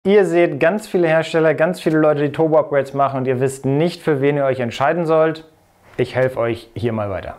Ihr seht ganz viele Hersteller, ganz viele Leute, die Turbo-Upgrades machen und ihr wisst nicht, für wen ihr euch entscheiden sollt. Ich helfe euch hier mal weiter.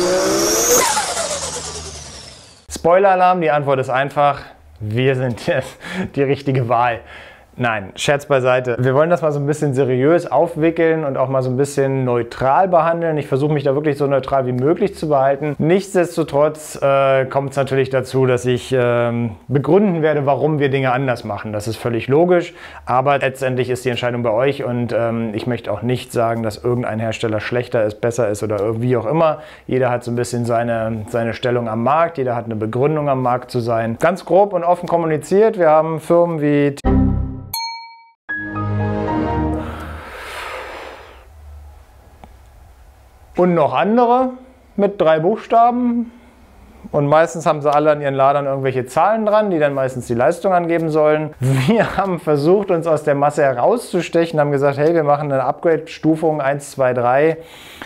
Spoiler-Alarm, die Antwort ist einfach, wir sind die richtige Wahl. Nein, Scherz beiseite. Wir wollen das mal so ein bisschen seriös aufwickeln und auch mal so ein bisschen neutral behandeln. Ich versuche mich da wirklich so neutral wie möglich zu behalten. Nichtsdestotrotz kommt es natürlich dazu, dass ich begründen werde, warum wir Dinge anders machen. Das ist völlig logisch, aber letztendlich ist die Entscheidung bei euch und ich möchte auch nicht sagen, dass irgendein Hersteller schlechter ist, besser ist oder wie auch immer. Jeder hat so ein bisschen seine Stellung am Markt, jeder hat eine Begründung am Markt zu sein. Ganz grob und offen kommuniziert. Wir haben Firmen wie und noch andere mit 3 Buchstaben und meistens haben sie alle an ihren Ladern irgendwelche Zahlen dran, die dann meistens die Leistung angeben sollen. Wir haben versucht, uns aus der Masse herauszustechen, haben gesagt, hey, wir machen eine Upgrade-Stufung 1, 2, 3.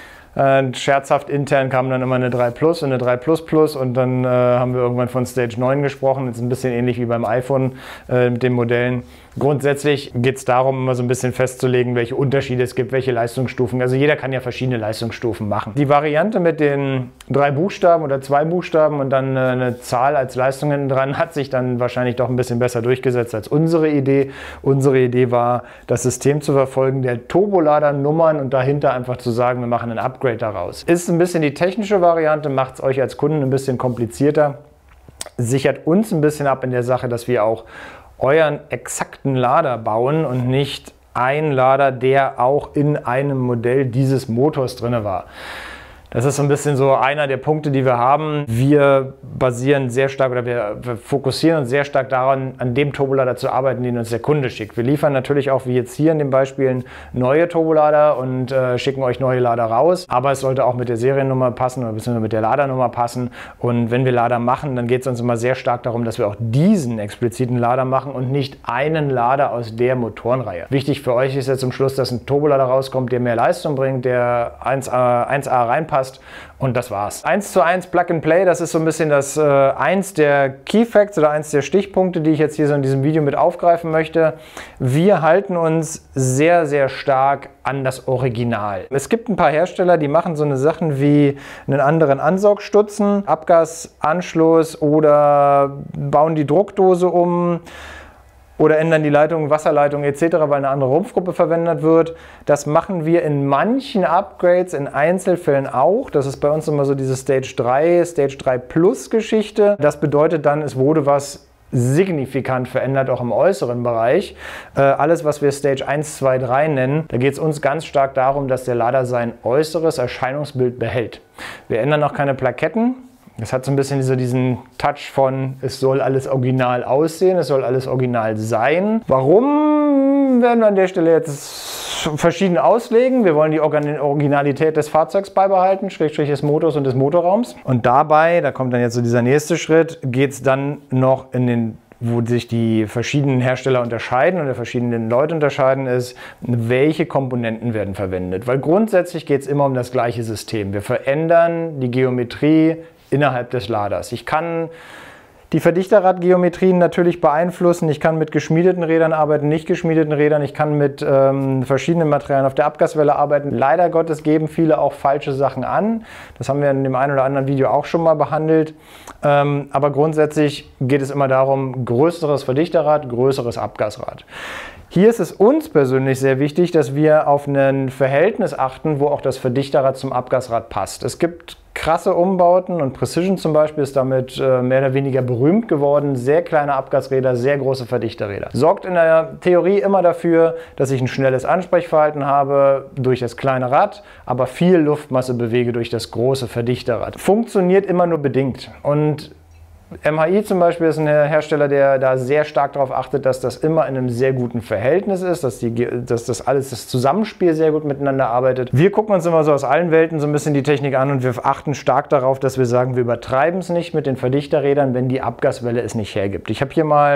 Scherzhaft intern kam dann immer eine 3 Plus und eine 3 Plus Plus und dann haben wir irgendwann von Stage 9 gesprochen. Das ist ein bisschen ähnlich wie beim iPhone mit den Modellen. Grundsätzlich geht es darum, immer so ein bisschen festzulegen, welche Unterschiede es gibt, welche Leistungsstufen. Also jeder kann ja verschiedene Leistungsstufen machen. Die Variante mit den 3 Buchstaben oder 2 Buchstaben und dann eine Zahl als Leistung hinten dran hat sich dann wahrscheinlich doch ein bisschen besser durchgesetzt als unsere Idee. Unsere Idee war, das System zu verfolgen, der Turbolader-Nummern und dahinter einfach zu sagen, wir machen ein Upgrade daraus. Ist ein bisschen die technische Variante, macht es euch als Kunden ein bisschen komplizierter, sichert uns ein bisschen ab in der Sache, dass wir auch euren exakten Lader bauen und nicht ein Lader, der auch in einem Modell dieses Motors drin war. Das ist so ein bisschen so einer der Punkte, die wir haben. Wir basieren sehr stark oder wir fokussieren uns sehr stark daran, an dem Turbolader zu arbeiten, den uns der Kunde schickt. Wir liefern natürlich auch, wie jetzt hier in den Beispielen, neue Turbolader und schicken euch neue Lader raus. Aber es sollte auch mit der Seriennummer passen oder beziehungsweise mit der Ladernummer passen. Und wenn wir Lader machen, dann geht es uns immer sehr stark darum, dass wir auch diesen expliziten Lader machen und nicht einen Lader aus der Motorenreihe. Wichtig für euch ist jetzt zum Schluss, dass ein Turbolader rauskommt, der mehr Leistung bringt, der 1A reinpasst. Und das war's. 1:1 Plug and Play, das ist so ein bisschen das eins der Key Facts oder eins der Stichpunkte, die ich jetzt hier so in diesem Video mit aufgreifen möchte. Wir halten uns sehr, sehr stark an das Original. Es gibt ein paar Hersteller, die machen so eine Sachen wie einen anderen Ansaugstutzen, Abgasanschluss oder bauen die Druckdose um. Oder ändern die Leitung, Wasserleitung etc., weil eine andere Rumpfgruppe verwendet wird. Das machen wir in manchen Upgrades, in Einzelfällen auch. Das ist bei uns immer so diese Stage 3 Plus Geschichte. Das bedeutet dann, es wurde was signifikant verändert, auch im äußeren Bereich. Alles, was wir Stage 1, 2, 3 nennen, da geht es uns ganz stark darum, dass der Lader sein äußeres Erscheinungsbild behält. Wir ändern noch keine Plaketten. Es hat so ein bisschen diesen Touch von, es soll alles original aussehen, es soll alles original sein. Warum, werden wir an der Stelle jetzt verschieden auslegen. Wir wollen die Originalität des Fahrzeugs beibehalten, Schrägstrich des Motors und des Motorraums. Und dabei, da kommt dann jetzt so dieser nächste Schritt, geht es dann noch wo sich die verschiedenen Hersteller unterscheiden und die verschiedenen Leute unterscheiden, ist, welche Komponenten werden verwendet. Weil grundsätzlich geht es immer um das gleiche System. Wir verändern die Geometrie innerhalb des Laders. Ich kann die Verdichterradgeometrien natürlich beeinflussen. Ich kann mit geschmiedeten Rädern arbeiten, nicht geschmiedeten Rädern. Ich kann mit verschiedenen Materialien auf der Abgaswelle arbeiten. Leider Gottes geben viele auch falsche Sachen an. Das haben wir in dem einen oder anderen Video auch schon mal behandelt. Aber grundsätzlich geht es immer darum, größeres Verdichterrad, größeres Abgasrad. Hier ist es uns persönlich sehr wichtig, dass wir auf ein Verhältnis achten, wo auch das Verdichterrad zum Abgasrad passt. Es gibt krasse Umbauten und Precision zum Beispiel ist damit mehr oder weniger berühmt geworden. Sehr kleine Abgasräder, sehr große Verdichterräder. Sorgt in der Theorie immer dafür, dass ich ein schnelles Ansprechverhalten habe durch das kleine Rad, aber viel Luftmasse bewege durch das große Verdichterrad. Funktioniert immer nur bedingt. Und MHI zum Beispiel ist ein Hersteller, der da sehr stark darauf achtet, dass das immer in einem sehr guten Verhältnis ist, dass das Zusammenspiel sehr gut miteinander arbeitet. Wir gucken uns immer so aus allen Welten so ein bisschen die Technik an und wir achten stark darauf, dass wir sagen, wir übertreiben es nicht mit den Verdichterrädern, wenn die Abgaswelle es nicht hergibt. Ich habe hier mal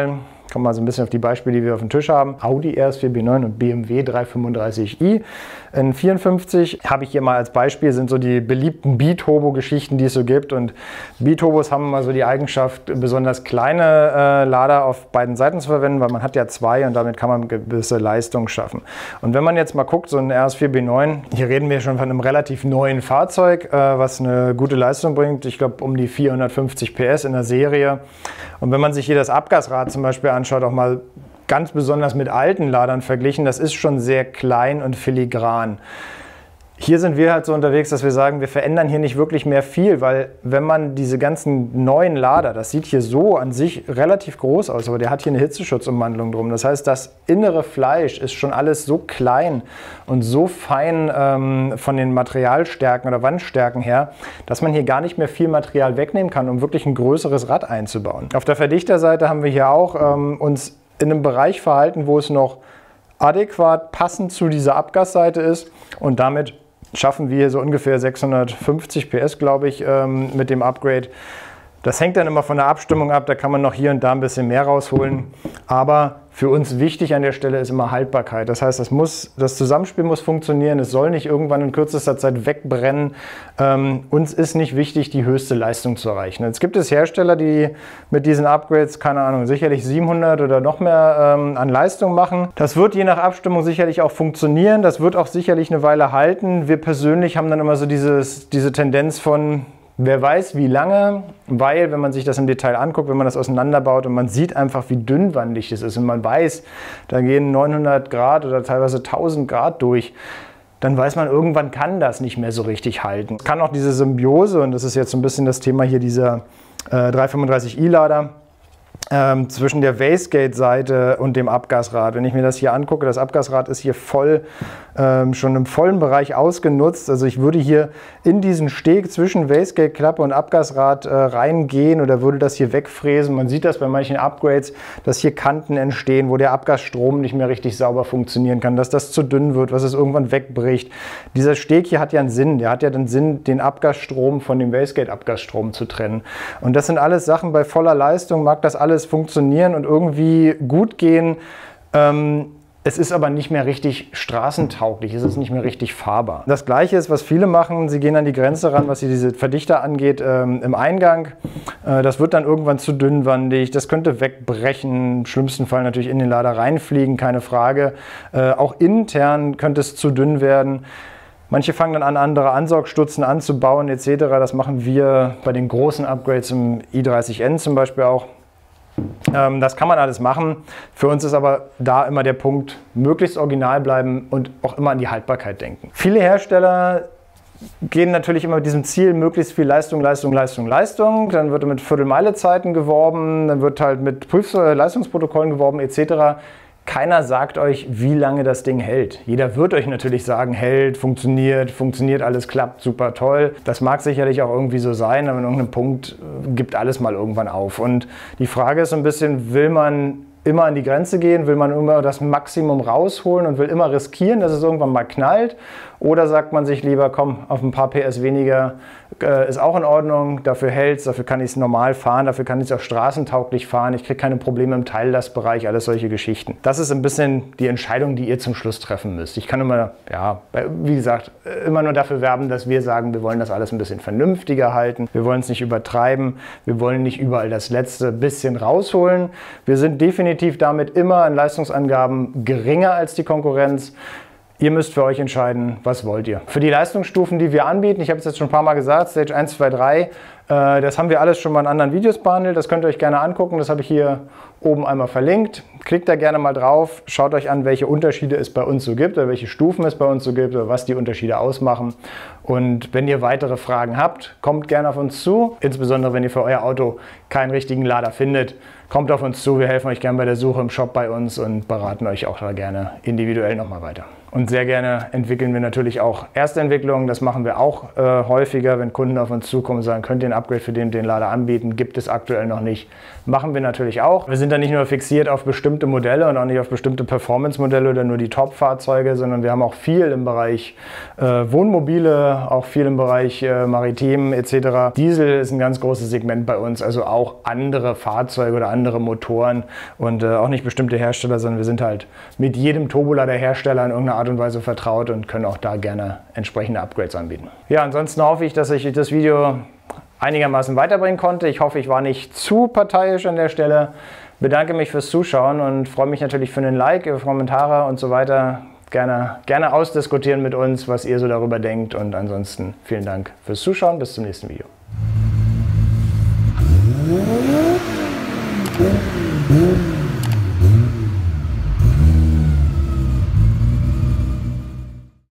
Kommen wir so ein bisschen auf die Beispiele, die wir auf dem Tisch haben. Audi RS4 B9 und BMW 335i. In 54 habe ich hier mal als Beispiel, sind so die beliebten Biturbo-Geschichten, die es so gibt. Und Biturbos haben immer so die Eigenschaft, besonders kleine Lader auf beiden Seiten zu verwenden, weil man hat ja zwei und damit kann man gewisse Leistung schaffen. Und wenn man jetzt mal guckt, so ein RS4 B9, hier reden wir schon von einem relativ neuen Fahrzeug, was eine gute Leistung bringt. Ich glaube um die 450 PS in der Serie. Und wenn man sich hier das Abgasrad zum Beispiel anschaut, auch mal ganz besonders mit alten Ladern verglichen, das ist schon sehr klein und filigran. Hier sind wir halt so unterwegs, dass wir sagen, wir verändern hier nicht wirklich mehr viel, weil wenn man diese ganzen neuen Lader, das sieht hier so an sich relativ groß aus, aber der hat hier eine Hitzeschutzummantelung drum. Das heißt, das innere Fleisch ist schon alles so klein und so fein von den Materialstärken oder Wandstärken her, dass man hier gar nicht mehr viel Material wegnehmen kann, um wirklich ein größeres Rad einzubauen. Auf der Verdichterseite haben wir hier auch uns in einem Bereich verhalten, wo es noch adäquat passend zu dieser Abgasseite ist und damit schaffen wir hier so ungefähr 650 PS, glaube ich, mit dem Upgrade. Das hängt dann immer von der Abstimmung ab, da kann man noch hier und da ein bisschen mehr rausholen. Aber für uns wichtig an der Stelle ist immer Haltbarkeit. Das heißt, das Zusammenspiel muss funktionieren, es soll nicht irgendwann in kürzester Zeit wegbrennen. Uns ist nicht wichtig, die höchste Leistung zu erreichen. Jetzt gibt es Hersteller, die mit diesen Upgrades, keine Ahnung, sicherlich 700 oder noch mehr an Leistung machen. Das wird je nach Abstimmung sicherlich auch funktionieren, das wird auch sicherlich eine Weile halten. Wir persönlich haben dann immer so diese Tendenz von, wer weiß wie lange, weil wenn man sich das im Detail anguckt, wenn man das auseinanderbaut und man sieht einfach, wie dünnwandig das ist und man weiß, da gehen 900 Grad oder teilweise 1000 Grad durch, dann weiß man, irgendwann kann das nicht mehr so richtig halten. Es kann auch diese Symbiose, und das ist jetzt so ein bisschen das Thema hier dieser 335i-Lader, zwischen der Wastegate-Seite und dem Abgasrad. Wenn ich mir das hier angucke, das Abgasrad ist hier voll, schon im vollen Bereich ausgenutzt. Also ich würde hier in diesen Steg zwischen Wastegate-Klappe und Abgasrad reingehen oder würde das hier wegfräsen. Man sieht das bei manchen Upgrades, dass hier Kanten entstehen, wo der Abgasstrom nicht mehr richtig sauber funktionieren kann, dass das zu dünn wird, was es irgendwann wegbricht. Dieser Steg hier hat ja einen Sinn. Der hat ja den Sinn, den Abgasstrom von dem Wastegate-Abgasstrom zu trennen. Und das sind alles Sachen, bei voller Leistung mag das alles funktionieren und irgendwie gut gehen. Es ist aber nicht mehr richtig straßentauglich, es ist nicht mehr richtig fahrbar. Das Gleiche ist, was viele machen, sie gehen an die Grenze ran, was hier diese Verdichter angeht, im Eingang. Das wird dann irgendwann zu dünnwandig, das könnte wegbrechen, im schlimmsten Fall natürlich in den Lader reinfliegen, keine Frage. Auch intern könnte es zu dünn werden. Manche fangen dann an, andere Ansaugstutzen anzubauen etc. Das machen wir bei den großen Upgrades im i30N zum Beispiel auch. Das kann man alles machen. Für uns ist aber da immer der Punkt, möglichst original bleiben und auch immer an die Haltbarkeit denken. Viele Hersteller gehen natürlich immer mit diesem Ziel, möglichst viel Leistung, Leistung, Leistung, Leistung. Dann wird mit Viertelmeile-Zeiten geworben, dann wird halt mit Leistungsprotokollen geworben etc. Keiner sagt euch, wie lange das Ding hält. Jeder wird euch natürlich sagen, hält, funktioniert, alles klappt, super toll. Das mag sicherlich auch irgendwie so sein, aber an irgendeinem Punkt gibt alles mal irgendwann auf. Und die Frage ist so ein bisschen, will man immer an die Grenze gehen, will man immer das Maximum rausholen und will immer riskieren, dass es irgendwann mal knallt? Oder sagt man sich lieber, komm, auf ein paar PS weniger ist auch in Ordnung, dafür hält es, dafür kann ich es normal fahren, dafür kann ich es auch straßentauglich fahren, ich kriege keine Probleme im Teillastbereich, alles solche Geschichten. Das ist ein bisschen die Entscheidung, die ihr zum Schluss treffen müsst. Ich kann immer, ja, wie gesagt, immer nur dafür werben, dass wir sagen, wir wollen das alles ein bisschen vernünftiger halten, wir wollen es nicht übertreiben, wir wollen nicht überall das letzte bisschen rausholen. Wir sind definitiv damit immer an Leistungsangaben geringer als die Konkurrenz. Ihr müsst für euch entscheiden, was wollt ihr. Für die Leistungsstufen, die wir anbieten, ich habe es jetzt schon ein paar Mal gesagt, Stage 1, 2, 3, das haben wir alles schon mal in anderen Videos behandelt, das könnt ihr euch gerne angucken, das habe ich hier oben einmal verlinkt. Klickt da gerne mal drauf, schaut euch an, welche Unterschiede es bei uns so gibt oder welche Stufen es bei uns so gibt oder was die Unterschiede ausmachen. Und wenn ihr weitere Fragen habt, kommt gerne auf uns zu, insbesondere wenn ihr für euer Auto keinen richtigen Lader findet. Kommt auf uns zu, wir helfen euch gerne bei der Suche im Shop bei uns und beraten euch auch da gerne individuell nochmal weiter. Und sehr gerne entwickeln wir natürlich auch Erstentwicklungen, das machen wir auch häufiger, wenn Kunden auf uns zukommen und sagen, könnt ihr ein Upgrade für den Lader anbieten, gibt es aktuell noch nicht. Machen wir natürlich auch. Wir sind da nicht nur fixiert auf bestimmte Modelle und auch nicht auf bestimmte Performance-Modelle oder nur die Top-Fahrzeuge, sondern wir haben auch viel im Bereich Wohnmobile, auch viel im Bereich Maritim etc. Diesel ist ein ganz großes Segment bei uns, also auch andere Fahrzeuge oder andere Motoren und auch nicht bestimmte Hersteller, sondern wir sind halt mit jedem Turbolader-Hersteller in irgendeiner Art und Weise vertraut und können auch da gerne entsprechende Upgrades anbieten. Ja, ansonsten hoffe ich, dass ich das Video einigermaßen weiterbringen konnte. Ich hoffe, ich war nicht zu parteiisch an der Stelle. Bedanke mich fürs Zuschauen und freue mich natürlich für einen Like, über Kommentare und so weiter. Gerne ausdiskutieren mit uns, was ihr so darüber denkt. Und ansonsten vielen Dank fürs Zuschauen. Bis zum nächsten Video.